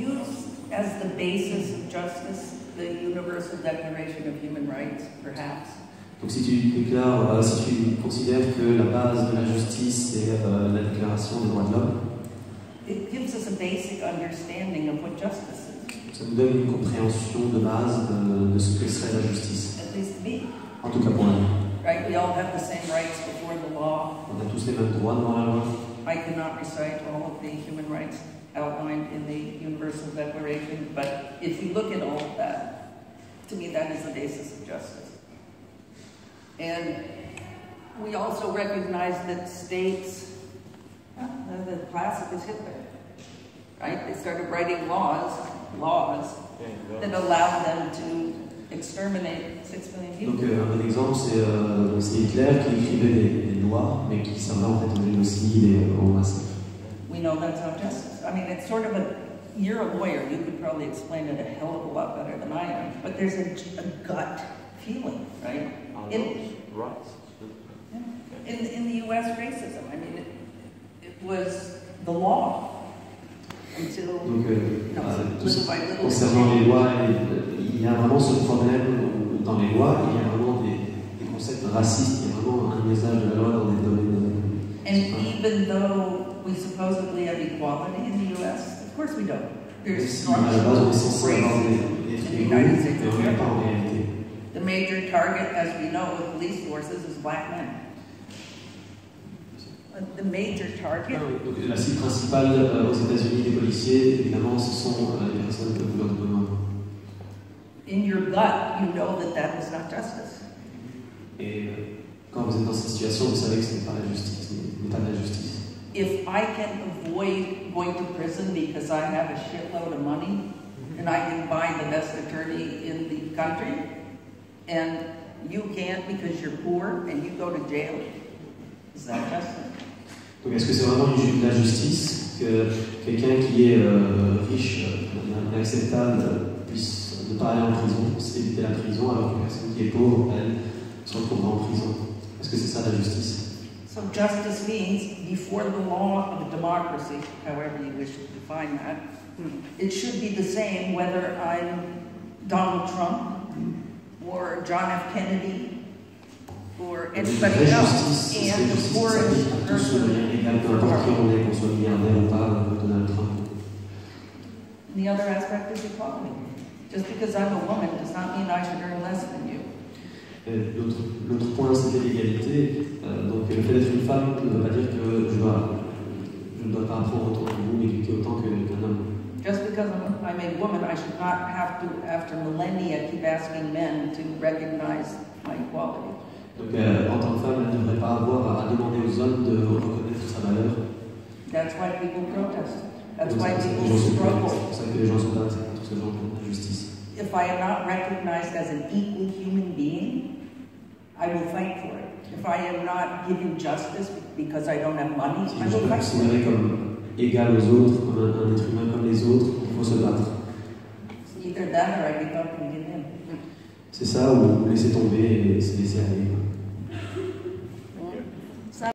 Use as the basis of justice the Universal Declaration of Human Rights, perhaps. Donc si tu considères que la base de la justice est la Déclaration des droits de l'homme, it gives us a basic understanding of what justice is. Ça nous donne une compréhension de base de ce que serait la justice. At least to me. En tout cas pour moi. Right, we all have the same rights before the law. On a tous les mêmes droits devant la loi. I cannot recite all of the human rights outlined in the Universal Declaration, but if you look at all of that, to me that is the basis of justice. And we also recognize that states, the classic is Hitler, right? They started writing laws that allowed them to exterminate 6 million people. Donc un bon exemple, c'est Hitler qui écrivait des lois, mais qui servaient en fait au génocide et au massacre. We know that's not justice. I mean, it's sort of you're a lawyer, you could probably explain it a hell of a lot better than I am, but there's a gut feeling, right? In the U.S. racism, I mean, it was the law until concernant les lois, il y a vraiment ce problème dans les lois, il y a vraiment des concepts racistes, il y a vraiment un usage de la loi dans des domaines. And even though we supposedly have equality in the U.S., of course we don't. There's structural racism in the United States. The major target, as we know, with police forces is black men. The major target. Donc, la cible principale aux États-Unis des policiers, évidemment, ce sont les personnes de couleur de peau noire. In your gut, you know that is not justice. Et quand vous êtes dans cette situation, vous savez que ce n'est pas la justice, ce n'est pas de la justice. If I can avoid going to prison because I have a shitload of money and I can buy the best attorney in the country, and you can't because you're poor and you go to jail, is that justice? Donc est-ce que c'est vraiment la justice que quelqu'un qui est riche, inacceptable, puisse ne pas aller en prison, éviter la prison, alors qu'une personne qui est pauvre, elle, se retrouvera en prison? Est-ce que c'est ça la justice? So justice means before the law of a democracy, however you wish to define that, it should be the same whether I'm Donald Trump or John F. Kennedy or anybody else, and the poorest person. The other aspect is equality. Just because I'm a woman does not mean I should earn less than you. L'autre point, c'était l'égalité. Donc le fait d'être une femme ne veut pas dire que je ne dois pas apprendre autant que vous, m'éduquer autant qu'un homme. Just because I'm a woman, I should not have to, after millennia, keep asking men to recognize my equality. Donc en tant que femme, elle ne devrait pas avoir à demander aux hommes de reconnaître sa valeur. That's why people protest. That's why people struggle. C'est pour ça que les gens se battent contre ce genre d'injustice. If I am not recognized as an equal human being, I will fight for it. If I am not given justice because I don't have money, I will fight for it. Considéré comme égal aux autres, comme un être humain comme les autres, il faut se battre. Either that or I become condemned. C'est ça, ou laisser tomber et se laisser aller.